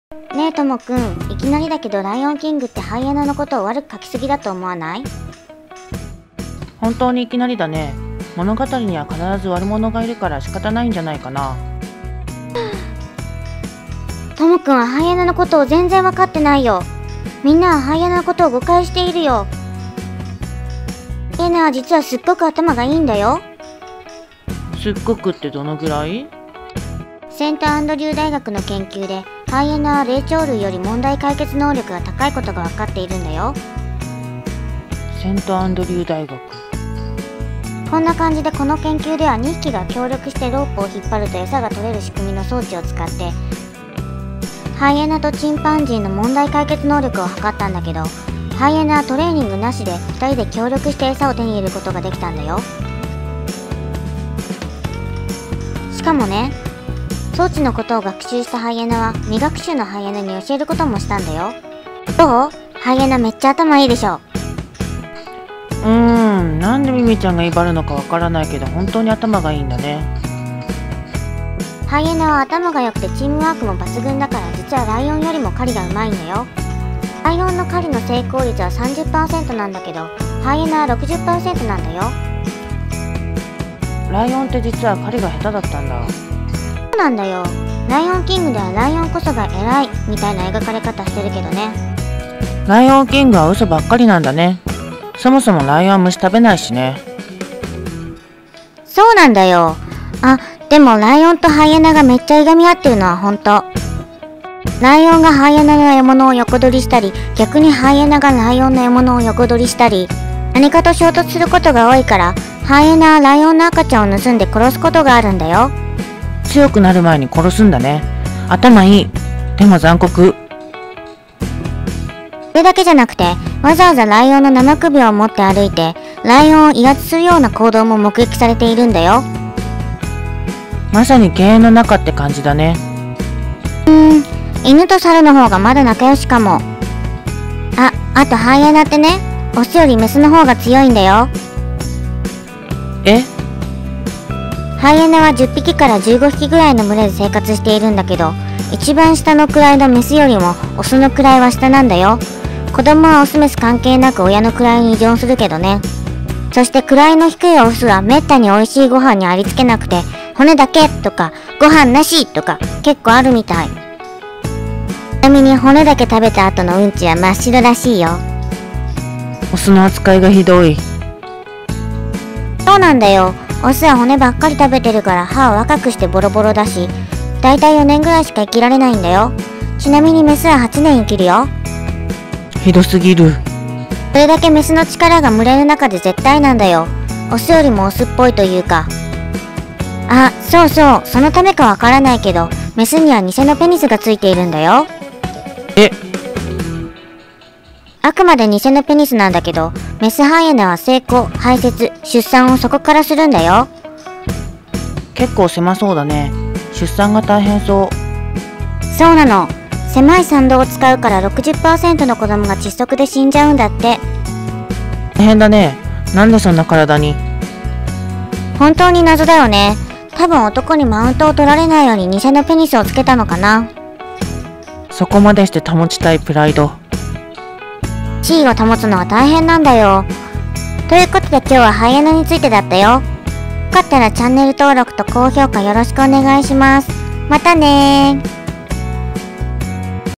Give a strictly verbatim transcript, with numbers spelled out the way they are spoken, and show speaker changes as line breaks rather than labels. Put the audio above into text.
ねえともくん、いきなりだけどライオンキングってハイエナのことを悪く書きすぎだと思わない？
本当にいきなりだね。物語には必ず悪者がいるから仕方ないんじゃないかな。
ともくんはハイエナのことを全然分かってないよ。みんなはハイエナのことを誤解しているよ。ハイエナは実はすっごく頭がいいんだよ。
すっごくってどのぐらい？
セントアンドリュー大学の研究でハイエナは霊長類より問題解決能力が高いことが分かっているんだよ。
セントアンドリュー大学。
こんな感じでこの研究ではにひきが協力してロープを引っ張ると餌が取れる仕組みの装置を使ってハイエナとチンパンジーの問題解決能力を測ったんだけど、ハイエナはトレーニングなしでふたりで協力して餌を手に入れることができたんだよ。しかもね、装置のことを学習したハイエナは未学習のハイエナに教えることもしたんだよ。どう？ハイエナめっちゃ頭いいでしょ。
うーん、なんでミミちゃんが威張るのかわからないけど本当に頭がいいんだね。
ハイエナは頭が良くてチームワークも抜群だから、実はライオンよりも狩りがうまいんだよ。ライオンの狩りの成功率は さんじゅっパーセント なんだけど、ハイエナは ろくじゅっパーセント なんだよ。
ライオンって実は狩りが下手だったんだ。
そうなんだよ。ライオンキングではライオンこそが偉いみたいな描かれ方してるけどね。
ライオンキングは嘘ばっかりなんだね。そもそもライオンは虫食べないしね。
そうなんだよ。あ、でもライオンとハイエナがめっちゃいがみ合ってるのは本当。ライオンがハイエナの獲物を横取りしたり、逆にハイエナがライオンの獲物を横取りしたり、何かと衝突することが多いから、ハイエナはライオンの赤ちゃんを盗んで殺すことがあるんだよ。
強くなる前に殺すんだね。頭いい。でも残酷。
それだけじゃなくて、わざわざライオンの生首を持って歩いて、ライオンを威圧するような行動も目撃されているんだよ。
まさに犬猿の中って感じだね。
うーん、犬と猿の方がまだ仲良しかも。あ、あとハイエナってね、オスよりメスの方が強いんだよ。
え？
ハイエナはじゅっぴきからじゅうごひきぐらいの群れで生活しているんだけど、一番下の位のメスよりもオスの位は下なんだよ。子供はオスメス関係なく親の位に依存するけどね。そして位の低いオスはめったに美味しいご飯にありつけなくて、骨だけとかご飯なしとか結構あるみたい。ちなみに骨だけ食べた後のうんちは真っ白らしいよ。
オスの扱いがひどい。
そうなんだよ。オスは骨ばっかり食べてるから歯を若くしてボロボロだし、だいたいよねんぐらいしか生きられないんだよ。ちなみにメスははちねん生きるよ。
ひどすぎる。
それだけメスの力が群れの中で絶対なんだよ。オスよりもオスっぽいというか。あ、そうそう、そのためかわからないけど、メスには偽のペニスがついているんだよ。
え？
あくまで偽のペニスなんだけど、メスハイエナは成功、排泄、出産をそこからするんだよ。
結構狭そうだね。出産が大変そう。
そうなの。狭い産道を使うから ろくじゅっパーセント の子供が窒息で死んじゃうんだって。
大変だね。なんでそんな体に。
本当に謎だよね。多分男にマウントを取られないように偽のペニスをつけたのかな。
そこまでして保ちたいプライド。
地位を保つのは大変なんだよ。ということで今日はハイエナについてだったよ。よかったらチャンネル登録と高評価よろしくお願いします。またねー。